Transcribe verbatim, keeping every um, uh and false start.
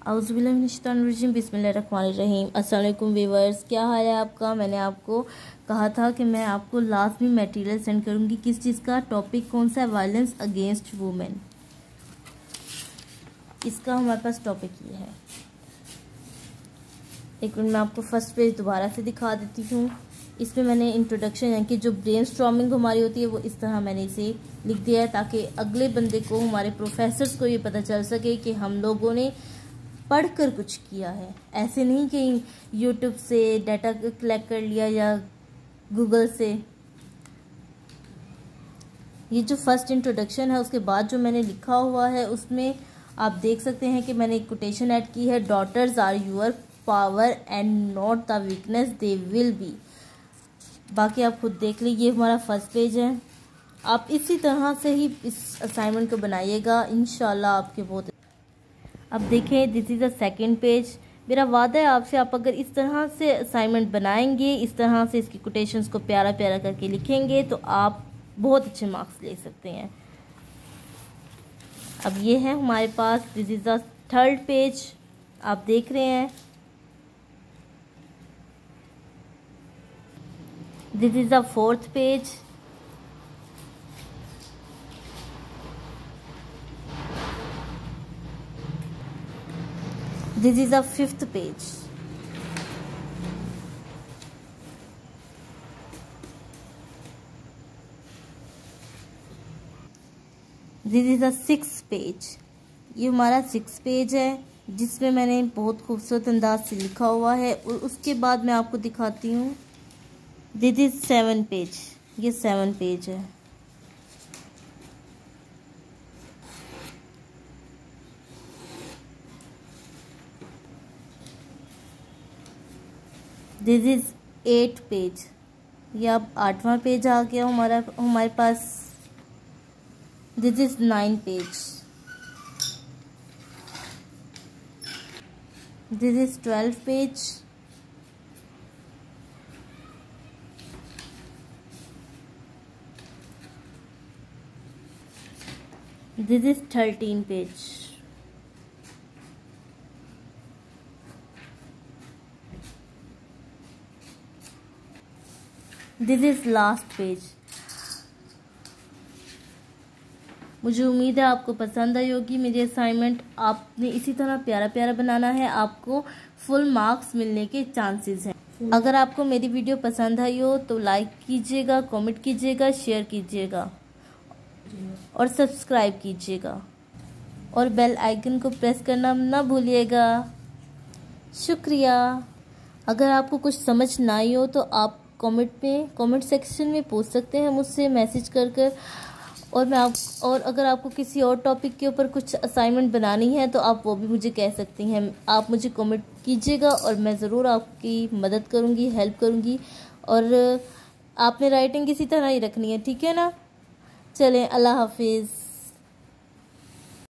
औज़ुबिल्लाहिमिनश्शैतानिर्रजीम बिस्मिल्लाहिर्रहमानिर्रहीम। अस्सलाम वालेकुम व्यूअर्स, क्या हाल है आपका। मैंने आपको कहा था कि मैं आपको लाजमी मटेरियल सेंड करूंगी। किस चीज़ का टॉपिक कौन सा है? Violence against women. इसका हमारे पास टॉपिक ये है। एक मिनट मैं आपको फर्स्ट पेज दोबारा से दिखा देती हूँ। इसमें मैंने इंट्रोडक्शन यानी कि जो ब्रेनस्टॉर्मिंग हमारी होती है वो इस तरह मैंने इसे लिख दिया है ताकि अगले बंदे को, हमारे प्रोफेसर्स को ये पता चल सके कि हम लोगों ने पढ़कर कुछ किया है। ऐसे नहीं कि यूट्यूब से डाटा कलेक्ट कर लिया या गूगल से। ये जो फर्स्ट इंट्रोडक्शन है उसके बाद जो मैंने लिखा हुआ है उसमें आप देख सकते हैं कि मैंने एक कोटेशन ऐड की है। Daughters are your power and not the weakness they will be. बाकी आप खुद देख लीजिए। हमारा फर्स्ट पेज है। आप इसी तरह से ही इस असाइनमेंट को बनाइएगा, इंशाल्लाह आपके बहुत। अब देखें, this is the second page. मेरा वादा है आपसे, आप अगर इस तरह से असाइनमेंट बनाएंगे, इस तरह से इसकी कोटेशंस को प्यारा प्यारा करके लिखेंगे तो आप बहुत अच्छे मार्क्स ले सकते हैं। अब ये है हमारे पास, this is the third page. आप देख रहे हैं, this is the fourth page. This is the fifth page. This is the sixth page. ये हमारा सिक्स पेज है जिसमें मैंने बहुत खूबसूरत अंदाज से लिखा हुआ है। और उसके बाद मैं आपको दिखाती हूँ। This is seven page. ये सेवन पेज है। This is eight page. ये अब आठवां पेज आ गया हमारा हमारे पास। This is nine page. This is twelve page. This is thirteen page. This is last page. मुझे उम्मीद है आपको पसंद आई होगी मेरी असाइनमेंट। आपने इसी तरह प्यारा प्यारा बनाना है, आपको फुल मार्क्स मिलने के चांसेस हैं। अगर आपको मेरी वीडियो पसंद आई हो तो लाइक कीजिएगा, कमेंट कीजिएगा, शेयर कीजिएगा और सब्सक्राइब कीजिएगा और बेल आइकन को प्रेस करना ना भूलिएगा। शुक्रिया। अगर आपको कुछ समझ ना आई हो तो आप कमेंट में कमेंट सेक्शन में पूछ सकते हैं मुझसे मैसेज कर कर। और मैं आप और अगर आपको किसी और टॉपिक के ऊपर कुछ असाइनमेंट बनानी है तो आप वो भी मुझे कह सकती हैं। आप मुझे कमेंट कीजिएगा और मैं ज़रूर आपकी मदद करूँगी, हेल्प करूँगी। और आपने राइटिंग इसी तरह ही रखनी है, ठीक है ना। चलें, अल्लाह हाफिज़।